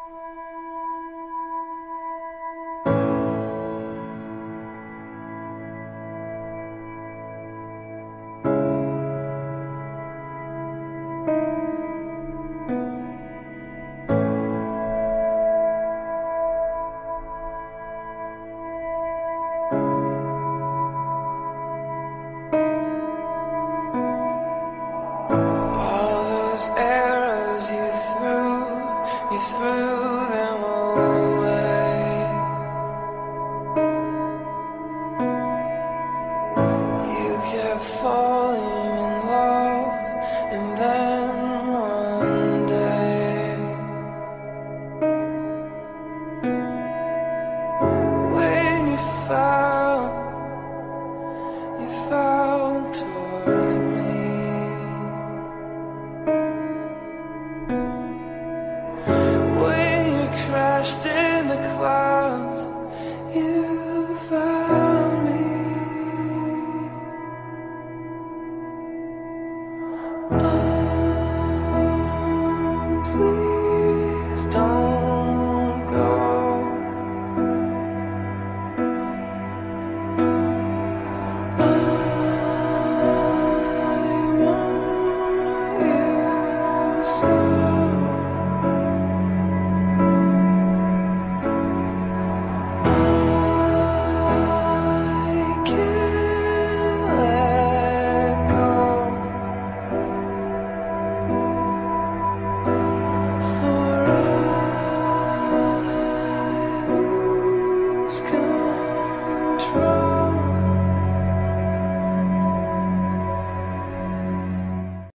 Arrows you threw them away. You kept falling in love, and then one day, when you fell towards me. Crashed in the clouds, you found me. Oh, please don't go. I want you so.